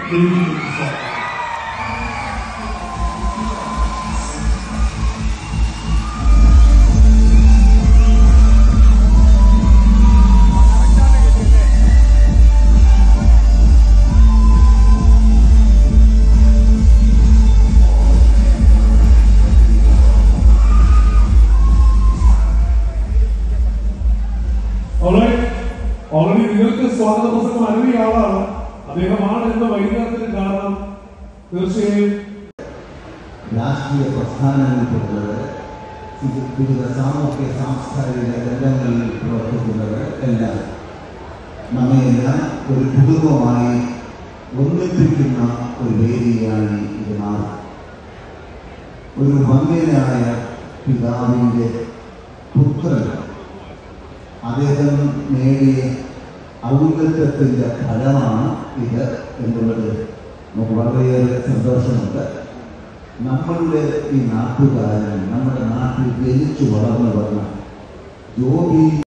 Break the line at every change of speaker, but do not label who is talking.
Already നിങ്ങൾക്ക് സ്വാഗത പ്രസംഗം അറിയ ആളാണ്. അദ്ദേഹമാണ് എന്ന വൈകുന്നേരത്തിന് കാരണം. തീർച്ചയായും
രാഷ്ട്രീയ പ്രസ്ഥാനങ്ങളിൽപ്പെടുന്നത്, വിവിധ സാമൂഹ്യ സാംസ്കാരിക രംഗങ്ങളിൽ പ്രവർത്തിക്കുന്നത് എല്ലാം നമ്മയെല്ലാം ഒരു കുടുംബമായി ഒന്നിപ്പിക്കുന്ന ഒരു വേദിയായി ഇത് മാറും. ഒരു വന്ധ്യനായ പിതാവിൻ്റെ പുത്രൻ അദ്ദേഹം നേടിയ ഔന്നത്യത്തിൻ്റെ ഫലമാണ് ഇത് എന്നുള്ളത് നമുക്ക് വളരെയേറെ സന്തോഷമുണ്ട്. നമ്മളുടെ ഈ നാട്ടുകാരൻ, നമ്മുടെ നാട്ടിൽ ജനിച്ചു വളർന്നു വന്ന ജോബി